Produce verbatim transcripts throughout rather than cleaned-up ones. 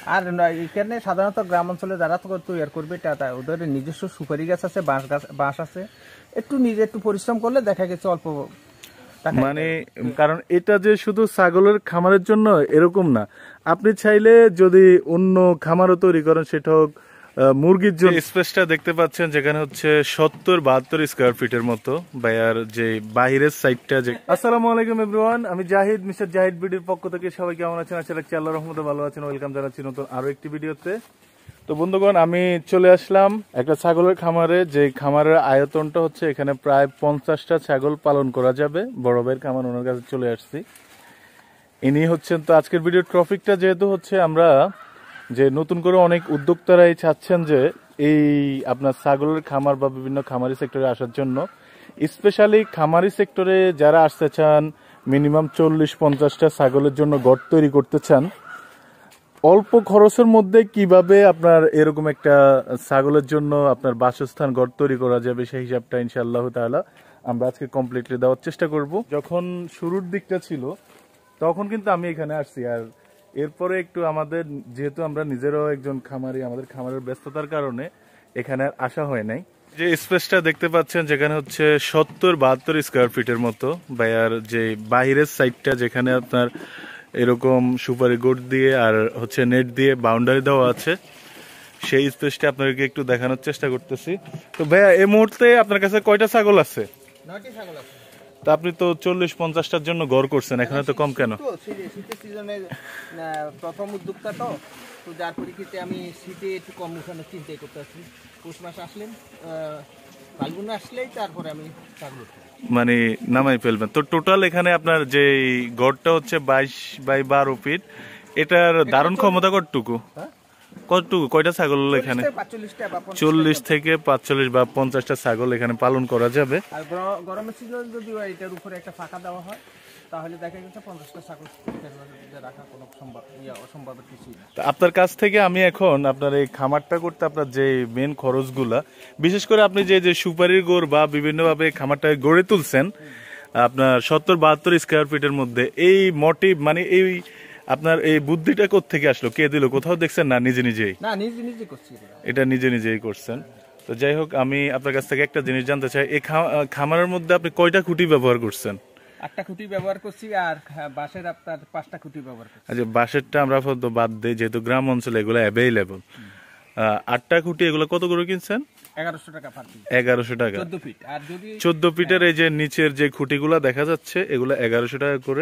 আর এখানে সাধারণত গ্রাম অঞ্চলে যারা তৈরি করবে ওদের নিজস্ব সুপারি গাছ আছে, বাঁশ গাছ বাঁশ আছে, একটু নিজে একটু পরিশ্রম করলে দেখা গেছে অল্প মানে, কারণ এটা যে শুধু ছাগলের খামারের জন্য এরকম না, আপনি চাইলে যদি অন্য খামারও তৈরি করেন, সেটা হোক মুরগির জন্য। স্পেসটা দেখতে পাচ্ছেন যেখানে হচ্ছে সত্তর বাহাত্তর স্কোয়ার ফিটের মতো ভাইয়ার যে বাহিরের সাইডটা। যে আসসালামু আলাইকুম এভরিওয়ান, আমি জাহিদ, মিস্টার জাহিদ বিডির পক্ষ থেকে সবাই কেমন আছেন? আশা রাখছি আল্লাহর রহমতে ভালো আছেন। ওয়েলকাম জানাচ্ছি নতুন আরো একটি ভিডিওতে। তো বন্ধুগণ, আমি চলে আসলাম একটা ছাগলের খামারে। যে খামারের আয়তনটা হচ্ছে এখানে প্রায় পঞ্চাশটা ছাগল পালন করা যাবে। বড় ভাইয়ের খামার, ওনার কাছে চলে আসছি। ইনি হচ্ছেন, তো আজকের ভিডিওর টপিকটা যেহেতু হচ্ছে আমরা যে নতুন করে অনেক উদ্যোক্তারাই চাচ্ছেন যে এই আপনার ছাগলের খামার বা বিভিন্ন খামারি সেক্টরে আসার জন্য, স্পেশালি খামারি সেক্টরে যারা আসতে চান, মিনিমাম চল্লিশ পঞ্চাশটা ছাগলের জন্য ঘর তৈরি করতে চান, অল্প খরচের মধ্যে কিভাবে আপনার এরকম একটা ছাগলের জন্য আপনার বাসস্থান ঘর তৈরি করা যাবে, সেই হিসাবটা ইনশাআল্লাহ তাআলা আমরা আজকে কমপ্লিটলি দেওয়ার চেষ্টা করব। যখন শুরুর দিকটা ছিল তখন কিন্তু আমি এখানে আসছি, আর এরপরে একটু আমাদের যেহেতু আমরা নিজেরাও একজন খামারি, আমাদের খামারের ব্যস্ততার কারণে এখানে আসা হয় নাই। যে স্পেসটা দেখতে পাচ্ছেন যেখানে হচ্ছে সত্তর বাহাত্তর স্কোয়ার ফিটের মতো ভাইয়ার যে বাহিরের সাইডটা, যেখানে আপনার এরকম সুপারি গোট দিয়ে আর হচ্ছে নেট দিয়ে বাউন্ডারি দেওয়া আছে, সেই স্পেসটা আপনাদেরকে একটু দেখানোর চেষ্টা করতেছি। তো ভাইয়া, এই মুহূর্তে আপনার কাছে কয়টা ছাগল আছে? নয়টি ছাগল আছে। তা আপনি তো চল্লিশ পঞ্চাশটার জন্য গড় করছেন, এখানে তো কম কেন? শীতের সিজনে প্রথম উদ্যোক্তা তো, তো যার পরিপ্রেক্ষিতে আমি শীতে একটু কম উঠানোর চিন্তাই করতে আসছি। পৌষ মাস আসলেন, ফাল্গুন আসলেই তারপরে আমি ছাগল মানে নামাই ফেলবেন। তো টোটাল এখানে আপনার যে গড়টা হচ্ছে বাইশ বাই বারো ফিট, এটার ধারণ ক্ষমতা কতটুকু? কতটুকু কয়টা ছাগল এখানে? চল্লিশ থেকে পাঁচচল্লিশ বা পঞ্চাশটা ছাগল এখানে পালন করা যাবে। আর গরমের সিজন যদি এটার উপরে একটা ফাঁকা দেওয়া হয় তাহলে দেখা গেছে পঞ্চাশটা ছাগল রাখা কোনো সম্ভব অসম্ভব কিছু না। আপনার কাছ থেকে আমি এখন আপনার এই খামারটা করতে আপনার যে মেন খরচগুলা, বিশেষ করে আপনি যে যে সুপারির গোড় বা বিভিন্নভাবে খামারটা গড়ে তুলছেন আপনার সত্তর বাহাত্তর স্কোয়ার ফিটের মধ্যে, এই মোটিভ মানে এই আপনার এই বুদ্ধিটা কোত্থেকে আসলো? কে দিল? কোথাও দেখছেন না নিজে নিজেই? না, নিজে নিজে করছি। এটা নিজে নিজেই করছেন। তো যাই হোক, আমি আপনার কাছ থেকে একটা জিনিস জানতে চাই, এই খামারের মধ্যে আপনি কয়টা খুঁটি ব্যবহার করছেন? আটটা খুঁটি ব্যবহার করছি, আর বাঁশের আপনার পাঁচটা খুঁটি ব্যবহার করছি। আচ্ছা, বাঁশেরটা আমরা বাদ দিই, যেহেতু গ্রাম অঞ্চলে এগুলো অ্যাভেলেবল। আটটা খুঁটি এগুলো কত করে কিনছেন? এগারোশো টাকা পার পিস। এগারোশো টাকা চোদ্দ ফিট। আর যদি চোদ্দ ফিটের এই যে নিচের যে খুঁটিগুলা দেখা যাচ্ছে, এগুলো এগারোশো টাকা করে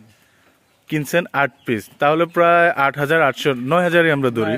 কিনছেন আট পিস, তাহলে প্রায় আট হাজার আটশো নয় হাজারই আমরা ধরি।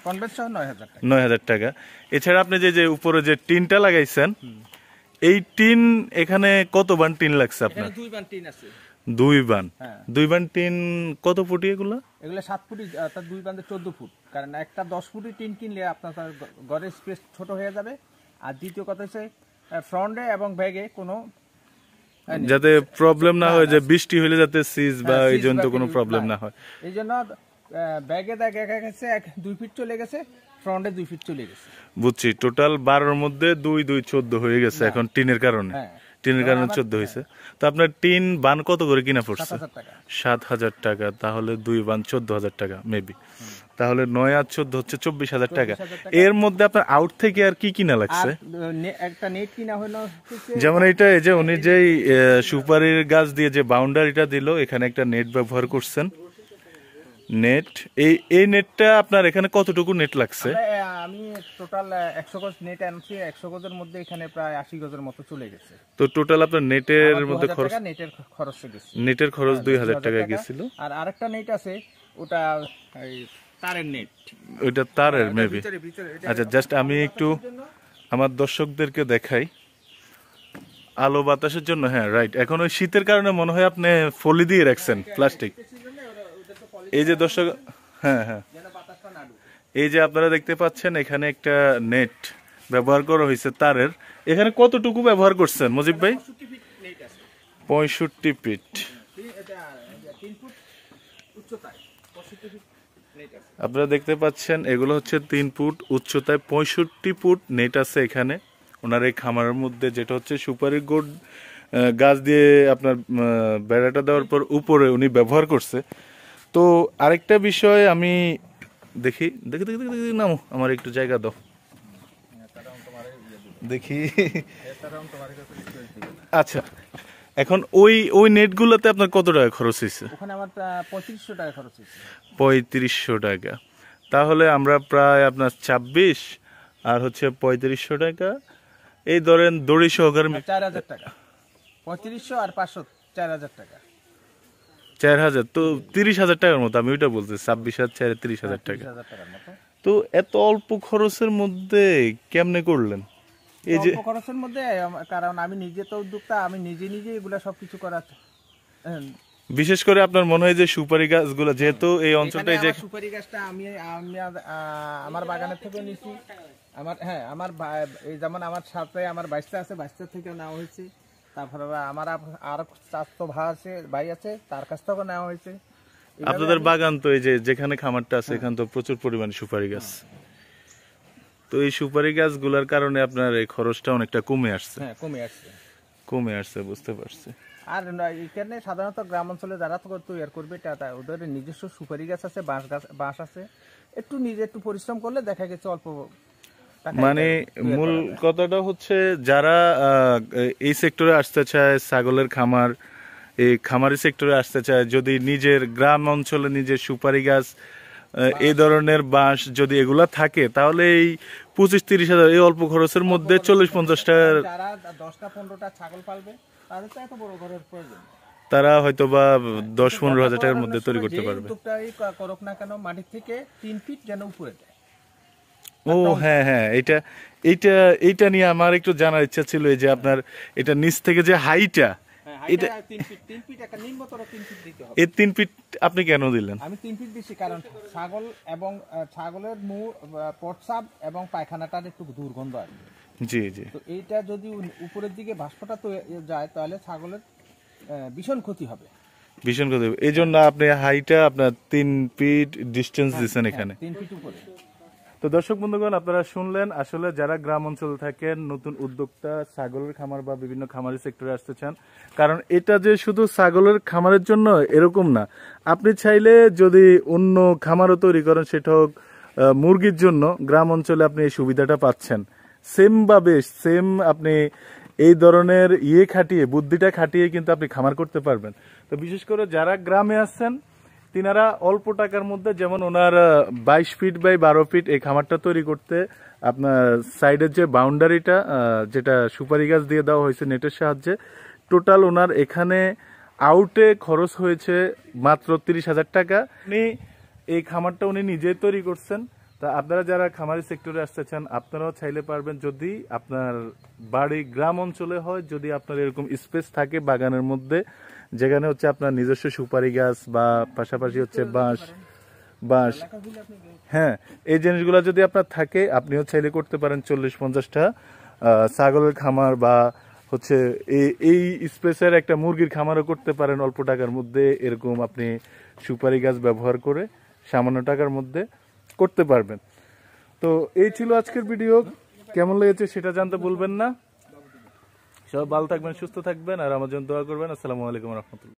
নয় হাজার টাকা। এছাড়া আপনি যে যে উপরে যে টিনটা লাগাইছেন, এই টিন এখানে কত বান টিন লাগছে আপনার? দুই বান টিন আছে। দুই বান? দুই বান টিন কত ফুটি এগুলো? এগুলো সাত ফুটি, অর্থাৎ দুই বান্ধে চোদ্দ ফুট। কারণ একটা দশ ফুটি টিন কিনলে আপনার ঘরের স্পেস ছোট হয়ে যাবে। আর দ্বিতীয় কথা হচ্ছে ফ্রন্টে এবং ব্যাগে কোনো যাতে প্রবলেম না হয়, যে বৃষ্টি হলে যাতে সিজ বা এই জন্য কোনো প্রবলেম না হয়, এই জন্য ব্যাগে দেখা গেছে এক দুই ফিট চলে গেছে, ফ্রন্টে দুই ফিট চলে গেছে। বুঝছি। টোটাল বারোর মধ্যে দুই দুই চোদ্দ হয়ে গেছে এখন টিনের কারণে। টিনের কারণে চোদ্দ হয়েছে। তো আপনার টিন বান কত করে কিনা পড়ছে? সাত হাজার টাকা। তাহলে দুই বান চোদ্দ হাজার টাকা মেবি। তাহলে নয় আর চোদ্দ হচ্ছে চব্বিশ হাজার টাকা। এর মধ্যে আপনার আউট থেকে আর কি কিনা লাগছে? একটা নেট কিনা হলো, যেমন এটা এই যে উনি যেই সুপারির গাছ দিয়ে যে বাউন্ডারিটা দিল, এখানে একটা নেট ব্যবহার করছেন। নেট, এই এই নেটটা আপনার এখানে কতটুকু নেট লাগছে? আমি টোটাল একশো গজ নেট আনছি, একশো গজের মধ্যে এখানে প্রায় আশি গজের মতো চলে গেছে। তো টোটাল আপনার নেটের মধ্যে খরচ? নেটের খরচ গেছে, নেটের খরচ দুই হাজার টাকা গেছিল। আর আরেকটা নেট আছে, ওটা তারের নেট, ওইটা তারের মেবি। আচ্ছা, জাস্ট আমি একটু আমার দর্শকদেরকে দেখাই আলো বাতাসের জন্য। হ্যাঁ, রাইট। এখন ওই শীতের কারণে মনে হয় আপনি ফলি দিয়ে রাখছেন প্লাস্টিক। এই যে দর্শক, হ্যাঁ হ্যাঁ, এই যে আপনারা দেখতে পাচ্ছেন এখানে একটা নেট ব্যবহার করা হয়েছে তারের। এখানে কতটুকু ব্যবহার করছেন মুজিব ভাই? পঁয়ষট্টি ফিট। আপনারা দেখতে পাচ্ছেন এগুলো হচ্ছে তিন ফুট উচ্চতায় পঁয়ষট্টি ফুট নেট আছে এখানে ওনার এই খামারের মধ্যে, যেটা হচ্ছে সুপারি গোড গাছ দিয়ে আপনার বেড়াটা দেওয়ার পর উপরে উনি ব্যবহার করছে। তো আরেকটা বিষয় আমি দেখি দেখি দেখি দেখি দেখি নামো, আমার একটু জায়গা দাও দেখি। আচ্ছা, এখন ওই ওই নেটগুলোতে আপনার কত টাকা খরচ হয়েছে? ওখানে আমার পঁয়ত্রিশশো টাকা খরচ হয়েছে। পঁয়ত্রিশশো টাকা, তাহলে আমরা প্রায় আপনার ছাব্বিশ আর হচ্ছে পঁয়ত্রিশশো টাকা, এই ধরেন দড়ি সহকারে চার হাজার টাকা, পঁয়ত্রিশশো আর পাঁচশো চার হাজার টাকা, চার হাজার তো তিরিশ হাজার টাকার মতো। আমি ওইটা বলছি ছাব্বিশ হাজার চার তিরিশ হাজার টাকা। তো এত অল্প খরচের মধ্যে কেমনে করলেন? এই যে খরচের মধ্যে, কারণ আমি নিজে তো উদ্যোক্তা, আমি নিজে নিজে এগুলা সবকিছু করার। বিশেষ করে আপনার মনে হয় যে সুপারি গাছগুলো, যেহেতু এই অঞ্চলটাই যে সুপারি গাছটা আমি আমি আমার বাগানের থেকে নিয়েছি। আমার হ্যাঁ আমার এই যেমন আমার সাথে আমার বাইশটা আছে, বাইশটা থেকে নেওয়া হয়েছে। তারপরে আমার আর চারটো ভাই আছে ভাই আছে, তার কাছ থেকেও নেওয়া হয়েছে। আপনাদের বাগান তো এই যে যেখানে খামারটা আছে এখানে তো প্রচুর পরিমাণে সুপারি গাছ, তো এই সুপারি গাছগুলোর কারণে আপনার এই খরচটা অনেকটা কমে আসছে। হ্যাঁ কমে আসছে, কমে আসছে, বুঝতে পারছি। আর এখানে সাধারণত গ্রাম অঞ্চলে যারা তৈরি করবে ওদের নিজস্ব সুপারি গাছ আছে, বাঁশ গাছ বাঁশ আছে, একটু নিজে একটু পরিশ্রম করলে দেখা গেছে অল্প। মানে মূল কথাটা হচ্ছে যারা এই সেক্টরে আসতে চায়, ছাগলের খামার, এই খামারি সেক্টরে আসতে চায়, যদি নিজের গ্রাম অঞ্চলে নিজের সুপারি গাছ এই ধরনের বাঁশ যদি এগুলা থাকে, তাহলে এই পঁচিশ তিরিশ হাজার এই অল্প খরচের মধ্যে চল্লিশ পঞ্চাশটা দশটা পনেরোটা ছাগল পালবে, তাদের তো এত বড় ঘরের প্রয়োজন, তারা হয়তো বা দশ পনেরো হাজার টাকার মধ্যে তৈরি করতে পারবে। করুক না কেন মাটির থেকে তিন ফিট যেন উপরে দেয়। ও হ্যাঁ হ্যাঁ, এটা এইটা এইটা নিয়ে আমার একটু জানার ইচ্ছা ছিল, যে আপনার এটা নিচ থেকে যে হাইটা, এটা এই তিন ফিট আপনি কেন দিলেন? আমি তিন ফিট দিচ্ছি কারণ ছাগল এবং ছাগলের মুখ, প্রস্রাব এবং পায়খানাটার একটু দুর্গন্ধ আসবে। জি জি, তো এইটা যদি উপরের দিকে বাষ্পটা যায় তাহলে ছাগলের ভীষণ ক্ষতি হবে, ভীষণ ক্ষতি হবে। এই জন্য আপনি হাইটা আপনার তিন ফিট ডিস্টেন্স দিচ্ছেন এখানে, তিন ফিট উপরে। তো দর্শক বন্ধুগণ, আপনারা শুনলেন, আসলে যারা গ্রাম অঞ্চলে থাকেন, নতুন উদ্যোক্তা, ছাগলের খামার বা বিভিন্ন খামারি সেক্টরে আসতে চান, কারণ এটা যে শুধু ছাগলের খামারের জন্য এরকম না, আপনি চাইলে যদি অন্য খামারও তৈরি করেন, সেটা হোক মুরগির জন্য, গ্রাম অঞ্চলে আপনি এই সুবিধাটা পাচ্ছেন। সেম ভাবে সেম আপনি এই ধরনের ইয়ে খাটিয়ে, বুদ্ধিটা খাটিয়ে কিন্তু আপনি খামার করতে পারবেন। তো বিশেষ করে যারা গ্রামে আসছেন, তিনারা অল্প টাকার মধ্যে, যেমন ওনার বাইশ ফিট বাই বারো ফিট এই খামারটা তৈরি করতে আপনার সাইডের যে বাউন্ডারিটা, যেটা সুপারি গাছ দিয়ে দেওয়া হয়েছে নেটের সাহায্যে, টোটাল ওনার এখানে আউটে খরচ হয়েছে মাত্র তিরিশ হাজার টাকা। উনি এই খামারটা উনি নিজেই তৈরি করছেন। তা আপনারা যারা খামারি সেক্টরে আসতে চান, আপনারাও চাইলে পারবেন, যদি আপনার বাড়ি গ্রাম অঞ্চলে হয়, যদি আপনার এরকম স্পেস থাকে বাগানের মধ্যে, যেখানে হচ্ছে আপনার নিজস্ব সুপারি গাছ বা পাশাপাশি হচ্ছে বাঁশ বাঁশ হ্যাঁ, এই জিনিসগুলো যদি আপনার থাকে, আপনিও চাইলে করতে পারেন চল্লিশ পঞ্চাশটা ছাগলের খামার, বা হচ্ছে এই স্পেসের একটা মুরগির খামারও করতে পারেন অল্প টাকার মধ্যে। এরকম আপনি সুপারি গাছ ব্যবহার করে সামান্য টাকার মধ্যে করতে পারবেন। তো এই ছিল আজকের ভিডিও, কেমন লেগেছে সেটা জানতে ভুলবেন না। সবাই ভালো থাকবেন, সুস্থ থাকবেন, আর আমার জন্য দোয়া করবেন। আসসালামু আলাইকুম রহমতুল্লাহ।